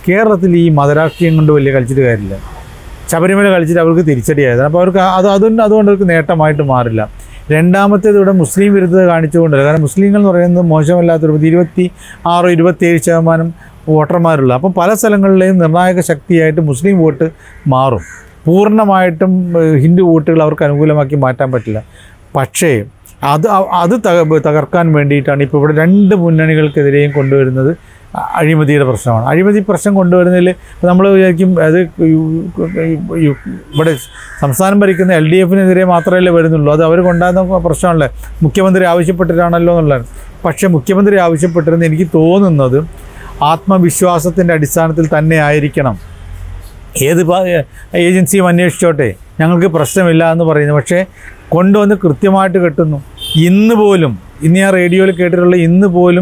കേരളത്തിൽ ഈ മതരാഷ്ട്രീയം കൊണ്ട് വലിയ കളിച്ചിട്ട് കാര്യമില്ല. ശബരിമല കളിച്ചിട്ട് അവർക്ക് തിരിച്ചടിയായത്. അപ്പോൾ അവർക്ക് അതുകൊണ്ട് അവർക്ക് നേട്ടമായിട്ട് മാറില്ല. രണ്ടാമത്തേത് ഇവിടെ മുസ്ലിം വിരുദ്ധത കാണിച്ചുകൊണ്ടല്ല. കാരണം മുസ്ലിങ്ങൾ എന്ന് പറയുന്നത് മോശമല്ലാത്തൊരു 26-27% വോട്ടർമാരുള്ള. അപ്പം പല സ്ഥലങ്ങളിലെയും നിർണായക ശക്തിയായിട്ട് മുസ്ലിം വോട്ട് മാറും. പൂർണ്ണമായിട്ടും ഹിന്ദു വോട്ടുകൾ അവർക്ക് അനുകൂലമാക്കി മാറ്റാൻ പറ്റില്ല. പക്ഷേ അത് തകർക്കാൻ വേണ്ടിയിട്ടാണ് ഇപ്പോൾ ഇവിടെ രണ്ട് മുന്നണികൾക്കെതിരെയും കൊണ്ടുവരുന്നത് അഴിമതിയുടെ പ്രശ്നമാണ്. അഴിമതി പ്രശ്നം കൊണ്ടുവരുന്നതിൽ നമ്മൾ വിചാരിക്കും അത് ഇവിടെ സംസ്ഥാനം ഭരിക്കുന്ന LDFനെതിരെ മാത്രമല്ലേ വരുന്നുള്ളൂ, അത് അവർ കൊണ്ടുവന്ന പ്രശ്നമല്ലേ, മുഖ്യമന്ത്രി ആവശ്യപ്പെട്ടിട്ടാണല്ലോ എന്നുള്ളതാണ്. പക്ഷേ മുഖ്യമന്ത്രി ആവശ്യപ്പെട്ടിരുന്ന എനിക്ക് തോന്നുന്നത് ആത്മവിശ്വാസത്തിൻ്റെ അടിസ്ഥാനത്തിൽ തന്നെ ആയിരിക്കണം. ഏത് ഏജൻസിയും അന്വേഷിച്ചോട്ടെ, ഞങ്ങൾക്ക് പ്രശ്നമില്ല എന്ന് പറയുന്നു. പക്ഷേ കൊണ്ടുവന്ന് കൃത്യമായിട്ട് കെട്ടുന്നു. ഇന്ന് ഞാൻ റേഡിയോയിൽ കേട്ടിട്ടുള്ള ഇന്ന് പോലും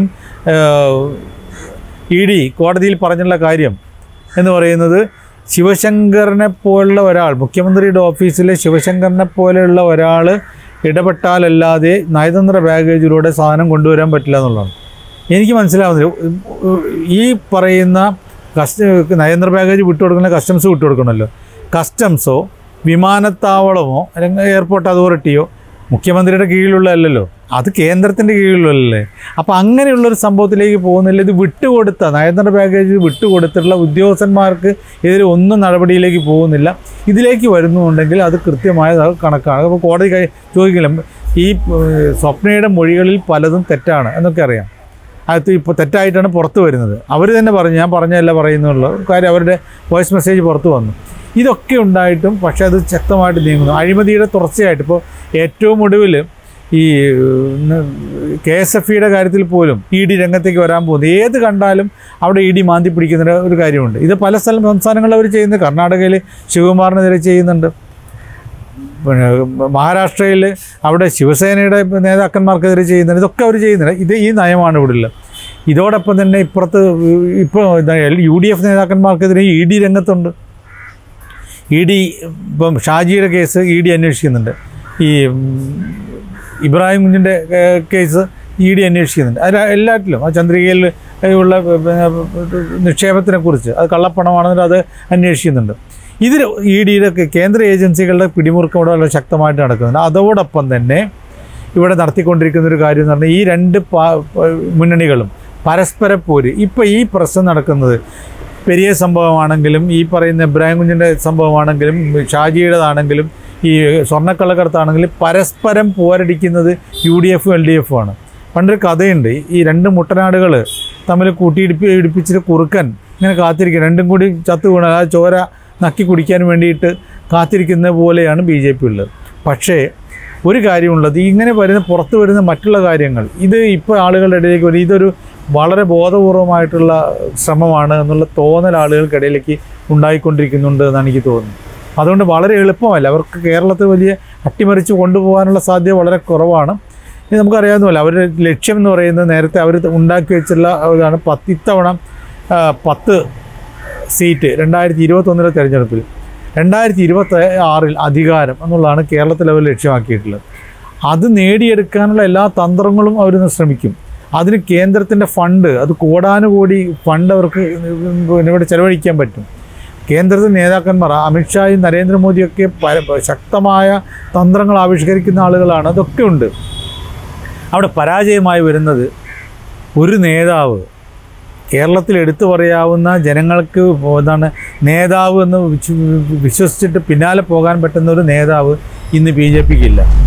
ED കോടതിയിൽ പറഞ്ഞുള്ള കാര്യം എന്ന് പറയുന്നത് ശിവശങ്കറിനെ പോലുള്ള ഒരാൾ, മുഖ്യമന്ത്രിയുടെ ഓഫീസിലെ ശിവശങ്കറിനെ പോലെയുള്ള ഒരാൾ ഇടപെട്ടാലല്ലാതെ നയതന്ത്ര ബാഗേജിലൂടെ സാധനം കൊണ്ടുവരാൻ പറ്റില്ല എന്നുള്ളതാണ് എനിക്ക് മനസ്സിലാവുന്നില്ല. ഈ പറയുന്ന നയതന്ത്ര ബാഗേജ് വിട്ടുകൊടുക്കുന്ന കസ്റ്റംസ് വിട്ടുകൊടുക്കണമല്ലോ. കസ്റ്റംസോ വിമാനത്താവളമോ അല്ലെങ്കിൽ എയർപോർട്ട് അതോറിറ്റിയോ മുഖ്യമന്ത്രിയുടെ കീഴിലുള്ളതല്ലല്ലോ, അത് കേന്ദ്രത്തിൻ്റെ കീഴിലുള്ളതല്ലേ. അപ്പോൾ അങ്ങനെയുള്ളൊരു സംഭവത്തിലേക്ക് പോകുന്നില്ല. ഇത് നയതന്ത്ര ബാഗേജ് വിട്ടുകൊടുത്തിട്ടുള്ള ഉദ്യോഗസ്ഥന്മാർക്ക് എതിരെ ഒന്നും നടപടിയിലേക്ക് പോകുന്നില്ല. ഇതിലേക്ക് വരുന്നുണ്ടെങ്കിൽ അത് കൃത്യമായ കണക്കാണ്. അപ്പോൾ കോടതി ചോദിക്കില്ല, ഈ സ്വപ്നയുടെ മൊഴികളിൽ പലതും തെറ്റാണ് എന്നൊക്കെ അറിയാം. അത് ഇപ്പോൾ തെറ്റായിട്ടാണ് പുറത്ത് വരുന്നത്. അവർ തന്നെ പറഞ്ഞു, ഞാൻ പറഞ്ഞതല്ല പറയുന്നുള്ള കാര്യം, അവരുടെ വോയിസ് മെസ്സേജ് പുറത്ത് വന്നു. ഇതൊക്കെ ഉണ്ടായിട്ടും പക്ഷേ അത് ശക്തമായിട്ട് നീങ്ങുന്നു. അഴിമതിയുടെ തുടർച്ചയായിട്ട് ഇപ്പോൾ ഏറ്റവും ഒടുവിൽ ഈ KSFEയുടെ കാര്യത്തിൽ പോലും ED രംഗത്തേക്ക് വരാൻ പോകുന്നു. ഏത് കണ്ടാലും അവിടെ ED മാന്തി പിടിക്കുന്ന ഒരു കാര്യമുണ്ട്. ഇത് പല സംസ്ഥാനങ്ങളിൽ അവർ ചെയ്യുന്നത്. കർണാടകയിൽ ശിവകുമാറിനെതിരെ ചെയ്യുന്നുണ്ട്. പിന്നെ മഹാരാഷ്ട്രയിൽ അവിടെ ശിവസേനയുടെ നേതാക്കന്മാർക്കെതിരെ ചെയ്യുന്നുണ്ട്. ഇതൊക്കെ അവർ ചെയ്യുന്നുണ്ട്. ഈ നയമാണ് ഇവിടെ ഉള്ളത്. ഇതോടൊപ്പം തന്നെ ഇപ്പോൾ UDF നേതാക്കന്മാർക്കെതിരെ ED രംഗത്തുണ്ട്. ED ഇപ്പം ഷാജിയുടെ കേസ് ED അന്വേഷിക്കുന്നുണ്ട്. ഈ ഇബ്രാഹിം കുഞ്ഞിൻ്റെ കേസ് ED അന്വേഷിക്കുന്നുണ്ട്. അത് എല്ലാറ്റിലും ആ ചന്ദ്രികയിൽ ഉള്ള നിക്ഷേപത്തിനെക്കുറിച്ച് അത് കള്ളപ്പണമാണെന്നിട്ട് അത് അന്വേഷിക്കുന്നുണ്ട്. ഇതിൽ EDയുടെ കേന്ദ്ര ഏജൻസികളുടെ പിടിമുറുക്കം ഇവിടെ വളരെ ശക്തമായിട്ട് നടക്കുന്നുണ്ട്. അതോടൊപ്പം തന്നെ ഇവിടെ നടത്തിക്കൊണ്ടിരിക്കുന്നൊരു കാര്യം എന്ന് പറഞ്ഞാൽ ഈ രണ്ട് മുന്നണികളും പരസ്പര പോര്. ഇപ്പോൾ ഈ പ്രശ്നം നടക്കുന്നത് പെരിയ സംഭവമാണെങ്കിലും ഈ പറയുന്ന ഇബ്രാഹിം കുഞ്ഞിൻ്റെ സംഭവമാണെങ്കിലും ഷാജിയുടേതാണെങ്കിലും ഈ സ്വർണ്ണക്കള്ളക്കടത്താണെങ്കിലും പരസ്പരം പോരടിക്കുന്നത് UDF LDF ആണ്. പണ്ടൊരു കഥയുണ്ട്, ഈ രണ്ട് മുട്ടനാടുകൾ തമ്മിൽ ഇടിപ്പിച്ചിട്ട് കുറുക്കൻ ഇങ്ങനെ കാത്തിരിക്കുക, രണ്ടും കൂടി ചത്തു വീണ ആ ചോര നക്കി കുടിക്കാൻ വേണ്ടിയിട്ട് കാത്തിരിക്കുന്ന പോലെയാണ് BJP ഉള്ളത്. പക്ഷേ ഒരു കാര്യമുള്ളത്, ഇങ്ങനെ പുറത്ത് വരുന്ന മറ്റുള്ള കാര്യങ്ങൾ ഇത് ഇപ്പോൾ ആളുകളുടെ ഇടയിലേക്ക് വരും. ഇതൊരു വളരെ ബോധപൂർവമായിട്ടുള്ള ശ്രമമാണ് എന്നുള്ള തോന്നൽ ആളുകൾക്കിടയിലേക്ക് ഉണ്ടായിക്കൊണ്ടിരിക്കുന്നുണ്ട് എന്നാണ് എനിക്ക് തോന്നുന്നത്. അതുകൊണ്ട് വളരെ എളുപ്പമല്ല, അവർക്ക് കേരളത്തിൽ വലിയ അട്ടിമറിച്ച് കൊണ്ടുപോകാനുള്ള സാധ്യത വളരെ കുറവാണ്. ഇത് നമുക്കറിയാവുന്നതല്ല, അവരുടെ ലക്ഷ്യം എന്ന് പറയുന്നത് നേരത്തെ അവർ ഉണ്ടാക്കി വെച്ചുള്ള ഇതാണ്. ഇത്തവണ 10 സീറ്റ് 2021 തെരഞ്ഞെടുപ്പിൽ, 2026 അധികാരം എന്നുള്ളതാണ് കേരളത്തിൽ അവർ ലക്ഷ്യമാക്കിയിട്ടുള്ളത്. അത് നേടിയെടുക്കാനുള്ള എല്ലാ തന്ത്രങ്ങളും അവരൊന്ന് ശ്രമിക്കും. അതിന് കേന്ദ്രത്തിൻ്റെ ഫണ്ട്, അത് കോടാനുകോടി ഫണ്ട് അവർക്ക് ഇവിടെ ചെലവഴിക്കാൻ പറ്റും. കേന്ദ്രത്തിൽ നേതാക്കന്മാർ അമിത്ഷായും നരേന്ദ്രമോദിയൊക്കെ ശക്തമായ തന്ത്രങ്ങൾ ആവിഷ്കരിക്കുന്ന ആളുകളാണ്. അതൊക്കെ ഉണ്ട്. അവിടെ പരാജയമായി വരുന്നത് ഒരു നേതാവ്, കേരളത്തിൽ എടുത്തു പറയാവുന്ന ജനങ്ങൾക്ക് നേതാവ് എന്ന് വിശ്വസിച്ചിട്ട് പിന്നാലെ പോകാൻ പറ്റുന്ന ഒരു നേതാവ് ഇന്ന് BJPക്കില്ല.